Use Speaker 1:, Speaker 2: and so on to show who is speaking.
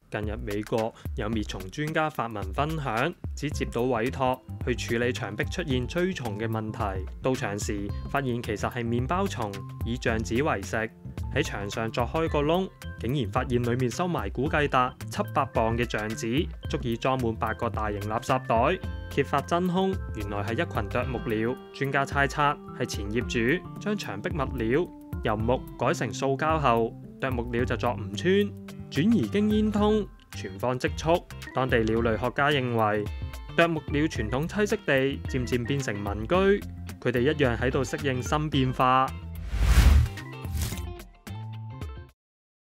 Speaker 1: 近日美國有滅蟲專家發文分享，只接到委託去處理牆壁出現蛆蟲嘅問題。到場時發現其實係麵包蟲，以橡紙為食。喺牆上鑿開個窿，竟然發現裡面收埋估計達700磅嘅橡紙，足以裝滿8個大型垃圾袋。揭發真兇，原來係一群啄木鳥。專家猜測係前業主將牆壁物料由木改成塑膠後，啄木鳥就鑿唔穿，轉移經煙通，存放積蓄。當地鳥類學家認為，啄木鳥傳統棲息地漸漸變成民居，佢哋一樣喺度適應新變化。